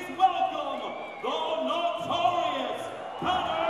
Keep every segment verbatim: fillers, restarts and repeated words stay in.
please welcome the notorious Conor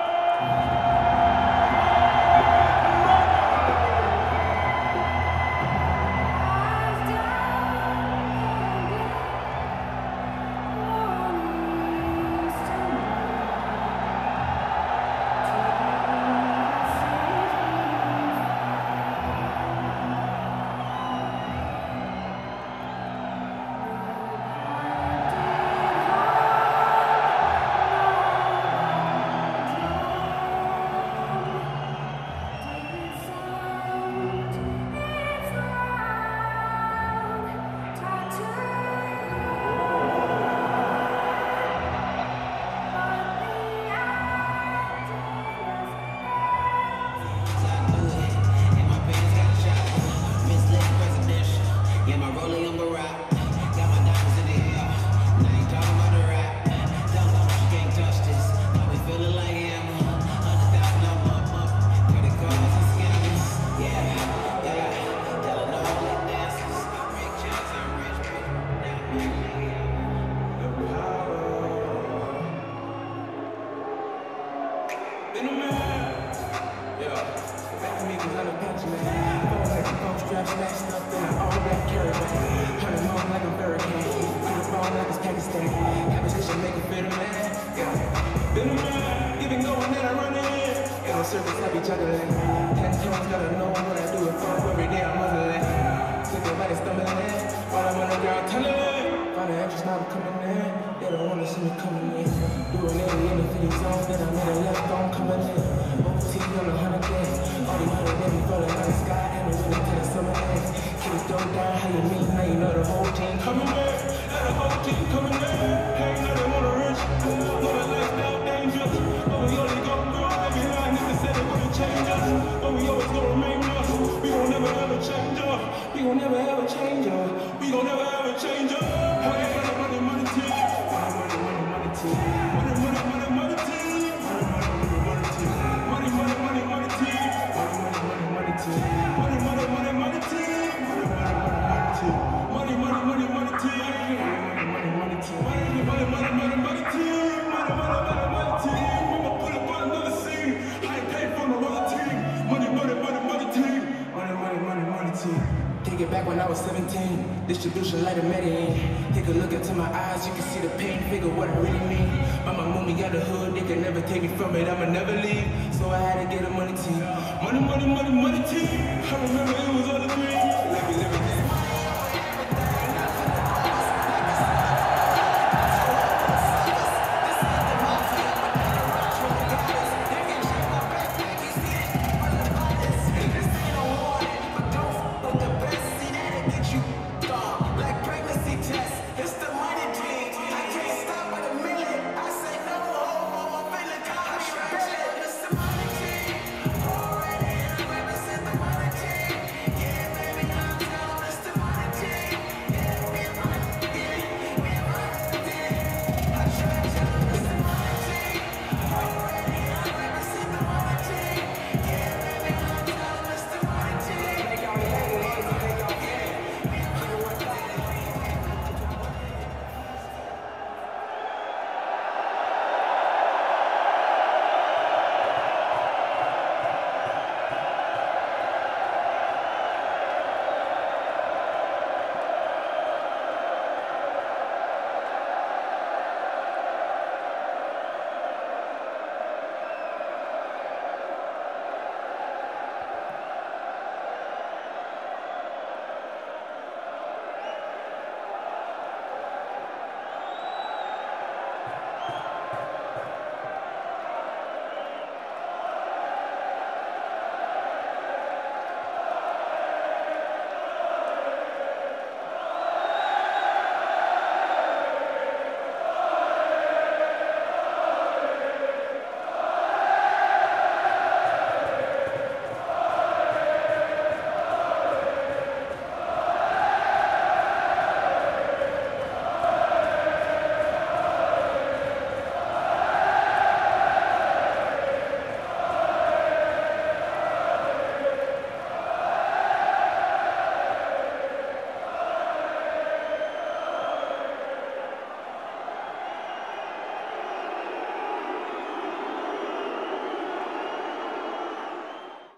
distribution like a Medellin. Take a look into my eyes, you can see the pain, figure what I really mean. Mama moved me out the hood, they can never take me from it, I'ma never leave. So I had to get a money team. Money, money, money, money team. I remember it was all the three.